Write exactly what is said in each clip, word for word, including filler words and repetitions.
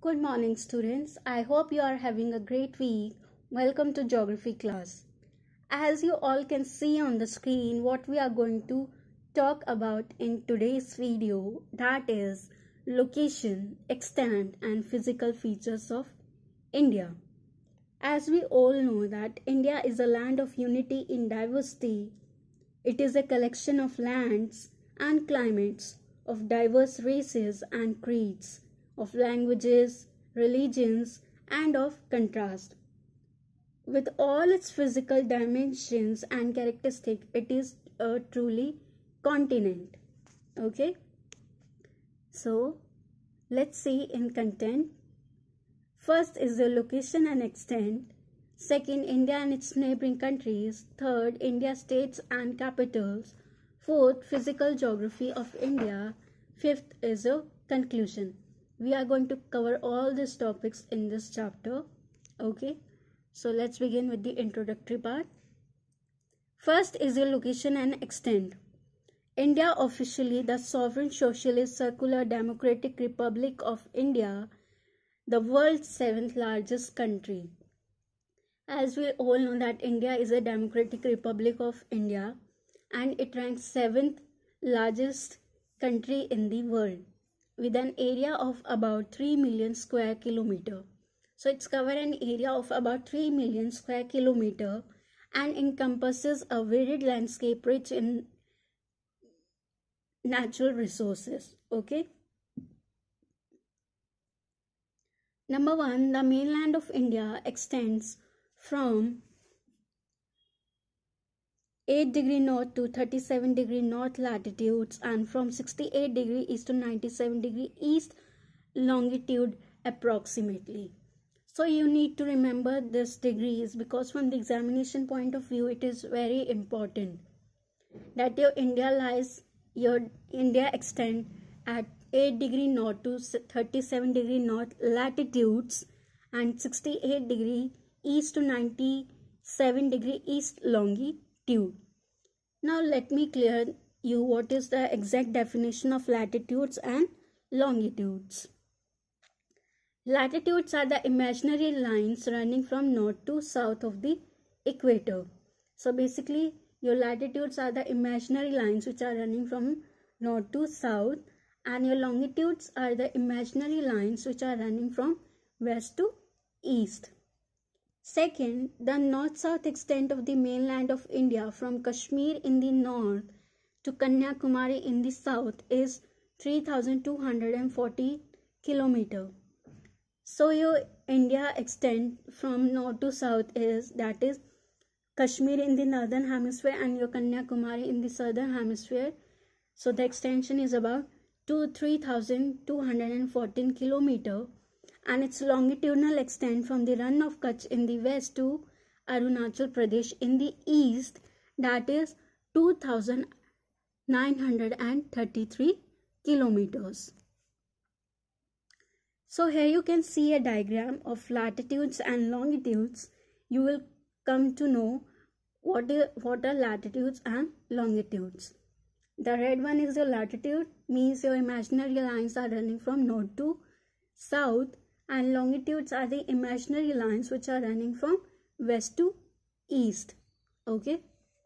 Good morning, students. I hope you are having a great week. Welcome to Geography class. As you all can see on the screen, what we are going to talk about in today's video, that is location, extent, and physical features of India. As we all know that India is a land of unity in diversity. It is a collection of lands and climates, of diverse races and creeds, of languages, religions, and of contrast. With all its physical dimensions and characteristics, it is a truly continent. Okay? So, let's see in content. First is the location and extent. Second, India and its neighboring countries. Third, India states and capitals. Fourth, physical geography of India. Fifth is a conclusion. We are going to cover all these topics in this chapter. Okay, so let's begin with the introductory part. First is the location and extent. India, officially the Sovereign Socialist Secular Democratic Republic of India, the world's seventh largest country. As we all know that India is a Democratic Republic of India and it ranks seventh largest country in the world, with an area of about three million square kilometer. So it's covered an area of about three million square kilometer and encompasses a varied landscape rich in natural resources. Okay. Number one, the mainland of India extends from eight degree north to thirty-seven degree north latitudes and from sixty-eight degree east to ninety-seven degree east longitude approximately. So you need to remember this degrees because from the examination point of view it is very important that your India lies, your India extend at eight degree north to thirty-seven degree north latitudes and sixty-eight degree east to ninety-seven degree east longitude. Now let me clear you what is the exact definition of latitudes and longitudes. Latitudes are the imaginary lines running from north to south of the equator. So basically your latitudes are the imaginary lines which are running from north to south, and your longitudes are the imaginary lines which are running from west to east. Second, the north-south extent of the mainland of India from Kashmir in the north to Kanyakumari in the south is three thousand two hundred forty kilometers. So your India extent from north to south is, that is Kashmir in the northern hemisphere and your Kanyakumari in the southern hemisphere. So the extension is about three thousand two hundred fourteen kilometers. And its longitudinal extent from the Rann of Kutch in the west to Arunachal Pradesh in the east, that is two thousand nine hundred thirty-three kilometers. So here you can see a diagram of latitudes and longitudes. You will come to know what, is, what are latitudes and longitudes. The red one is your latitude, means your imaginary lines are running from north to south, and longitudes are the imaginary lines which are running from west to east. Okay.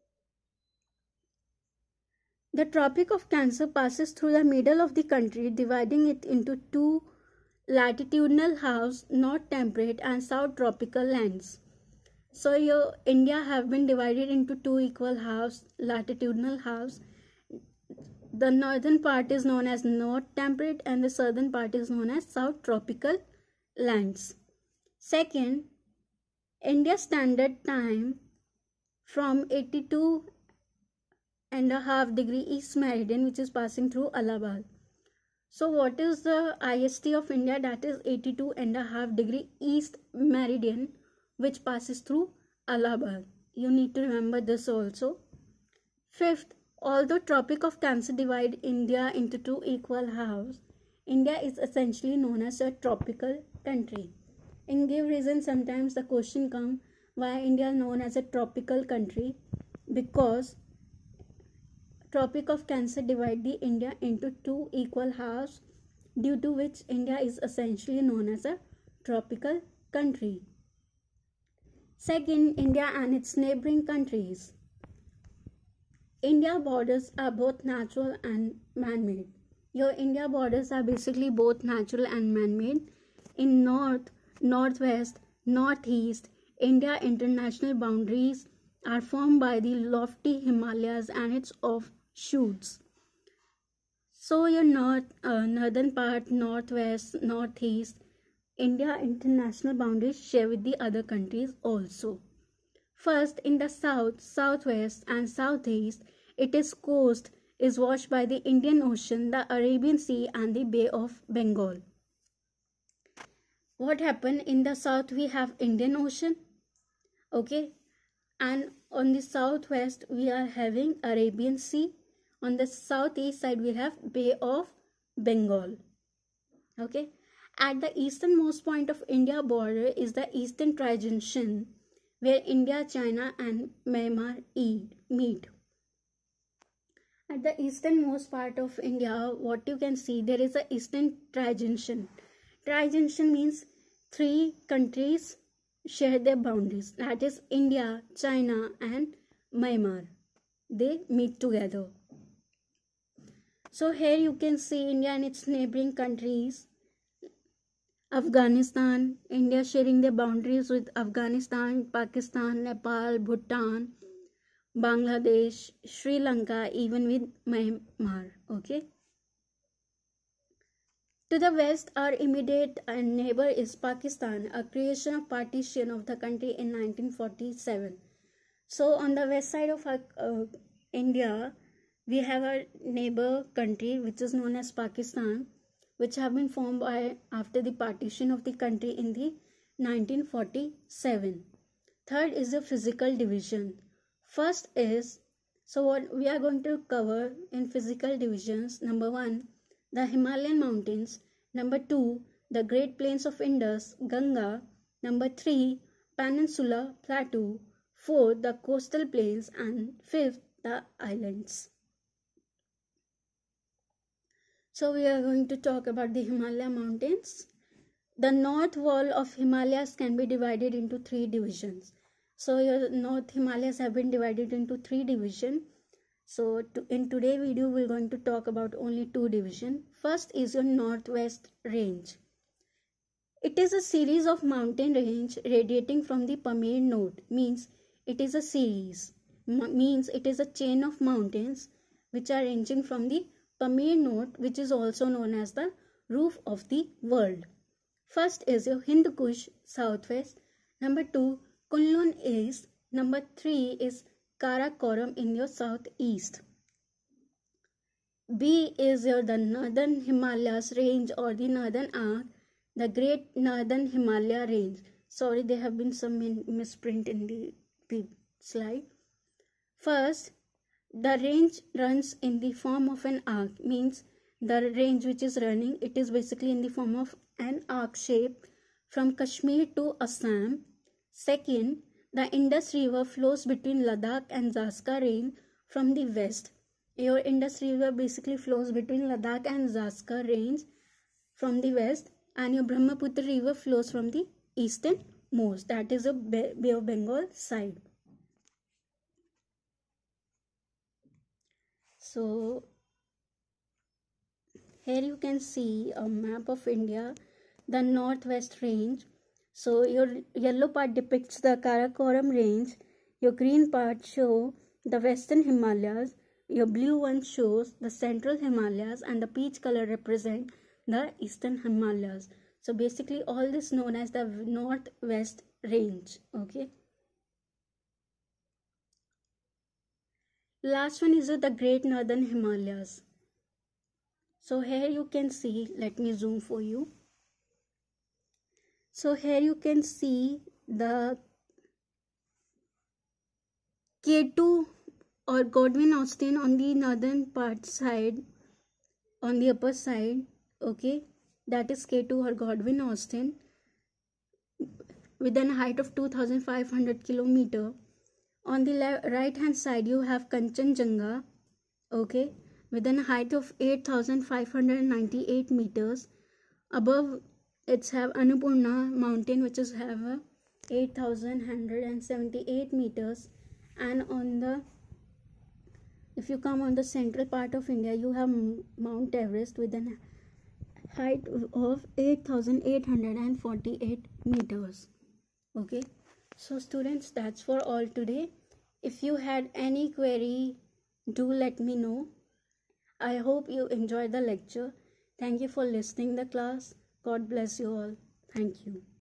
The Tropic of Cancer passes through the middle of the country, dividing it into two latitudinal halves, north temperate and south tropical lands. So your India have been divided into two equal halves, latitudinal halves. The northern part is known as north temperate and the southern part is known as south tropical lands. Second, India Standard Time from eighty-two and a half degree east meridian, which is passing through Allahabad. So what is the I S T of India? That is eighty-two and a half degree east meridian, which passes through Allahabad. You need to remember this also. Fifth, although Tropic of Cancer divide India into two equal halves, India is essentially known as a tropical country. In give reason, sometimes the question come, why India is known as a tropical country? Because Tropic of Cancer divide the India into two equal halves due to which India is essentially known as a tropical country. Second, India and its neighboring countries. India borders are both natural and man-made. Your India borders are basically both natural and man-made. In north, northwest, northeast, India international boundaries are formed by the lofty Himalayas and its offshoots. So your north, uh, northern part, northwest, northeast, India international boundaries share with the other countries also. First, in the south, southwest and southeast, its coast is washed by the Indian Ocean, the Arabian Sea and the Bay of Bengal. What happened in the south? We have Indian Ocean, okay, and on the southwest we are having Arabian Sea. On the southeast side we have Bay of Bengal, okay. At the easternmost point of India border is the Eastern Tri-Junction, where India, China and Myanmar meet. At the easternmost part of India, what you can see, there is a Eastern Tri-Junction. Tri-Junction means three countries share their boundaries. That is India, China and Myanmar. They meet together. So here you can see India and its neighboring countries. Afghanistan, India sharing their boundaries with Afghanistan, Pakistan, Nepal, Bhutan, Bangladesh, Sri Lanka, even with Myanmar, okay. To the west, our immediate neighbor is Pakistan, a creation of partition of the country in nineteen forty-seven. So on the west side of our, uh, India, we have our neighbor country which is known as Pakistan, which have been formed by after the partition of the country in the nineteen forty-seven. Third is the physical division. First is, so what we are going to cover in physical divisions. Number one, the Himalayan mountains. Number two, the Great Plains of Indus, Ganga. Number three, Peninsula Plateau. Fourth, the coastal plains. And fifth, the islands. So we are going to talk about the Himalaya mountains. The north wall of Himalayas can be divided into three divisions. So your North Himalayas have been divided into three divisions. So to, in today's video, we're going to talk about only two divisions. First is your Northwest Range. It is a series of mountain range radiating from the Pamir node. Means it is a series. M means it is a chain of mountains which are ranging from the Pamir node, which is also known as the roof of the world. First is your Hindu Kush, southwest. Number two, Kunlun east. Number three is Karakoram in your southeast. B is your the Northern Himalayas range or the Northern Arc, the Great Northern Himalaya range. Sorry, there have been some misprint in the slide. First, the range runs in the form of an arc, means the range which is running, it is basically in the form of an arc shape from Kashmir to Assam. Second, the Indus River flows between Ladakh and Zanskar range from the west. Your Indus River basically flows between Ladakh and Zanskar range from the west, and your Brahmaputra River flows from the easternmost, that is the Bay of Bengal side. So here you can see a map of India, the northwest range. So your yellow part depicts the Karakoram range, your green part show the western Himalayas, your blue one shows the central Himalayas, and the peach color represent the eastern Himalayas. So basically all this known as the northwest range, okay. Last one is the Great Northern Himalayas. So here you can see, let me zoom for you. So here you can see the K two or Godwin-Austen on the northern part side, on the upper side, okay, that is K two or Godwin-Austen with a height of two thousand five hundred kilometer. On the right hand side you have Kanchenjunga, okay, with a height of eight thousand five hundred ninety-eight meters. Above it's have Annapurna mountain, which is have a eight thousand one hundred seventy-eight meters, and on the if you come on the central part of India, you have Mount Everest with an height of eight thousand eight hundred forty-eight meters. Okay, so students, that's for all today. If you had any query, do let me know. I hope you enjoyed the lecture. Thank you for listening the class. God bless you all. Thank you.